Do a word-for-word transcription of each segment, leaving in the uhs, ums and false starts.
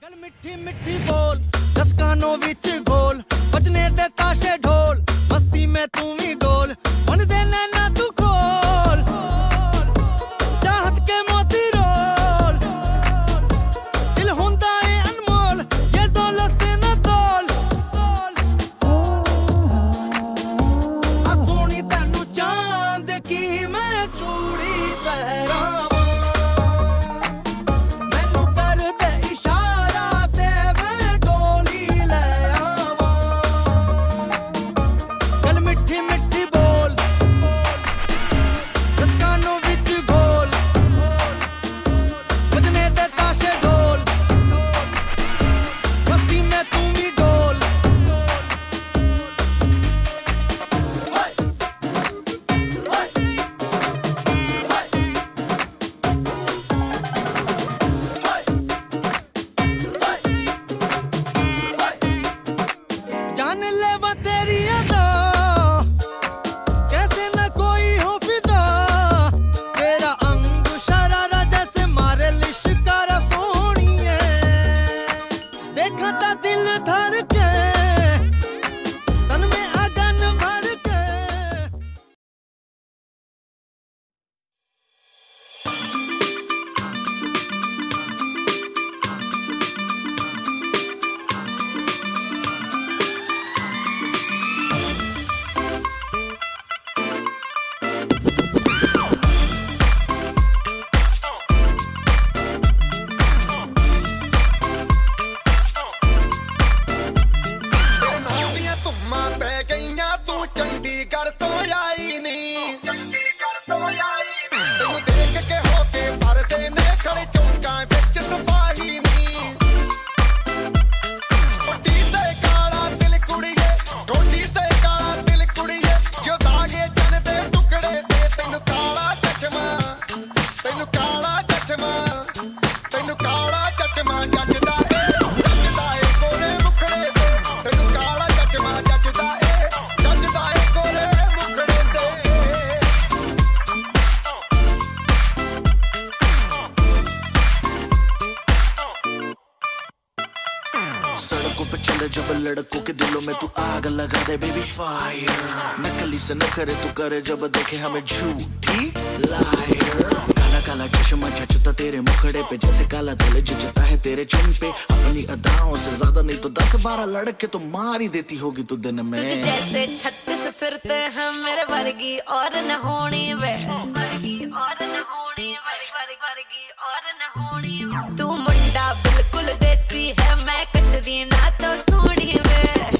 गल मिठी मिठी बोल दस कानों विच गोल बजने दे ताशे ढोल मस्ती में तू भी डोल मन दे नैना तू खोल चाहत के मोती रोल दिल हुंदा है अनमोल ये दौलत से न तोल आ सोनी तैनू चांद की मैं चूड़ी पहरा सड़कों पे चले जब लड़कों के दिलों में तू आग लगा दे बेबी फायर नकली से न करे तू करे जब देखे हमें झूठी लायर काला काला चश्मा जचता तेरे मुखड़े पे जैसे काला दिल जचता है तेरे चिन पे अपनी अदाओं से ज्यादा नहीं तो दस बारह लड़के तो मार ही देती होगी तू दिन में तुझे जैसे छत्तीस फिरते हैं मेरे वर्गी और न होनी वे वर्गी और न होनी वर्गी वर्गी और न होनी तू मुंडा बिल्कुल देसी है मैं कटरी ना तो सोनी वे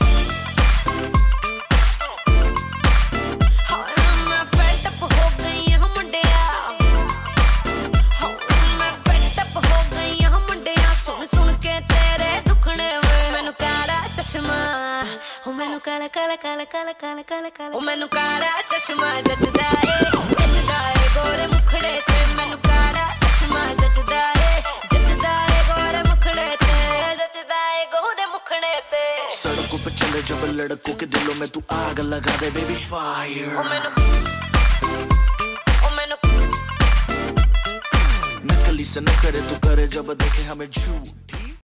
काला काला काला काला काला काला काला ओ मैनू काला चश्मा जचदा ए जचदा ए गोरे मुखड़े ते मैनू काला चश्मा जचदा ए जचदा ए गोरे मुखड़े ते जचदा ए गोरे मुखड़े ते सड़कों पे चले जब लड़कों के दिलों में तू आग लगा दे बेबी फायर ओ मैनू ओ मैनू नकली से न करे तू करे जब देखे हमें झूठी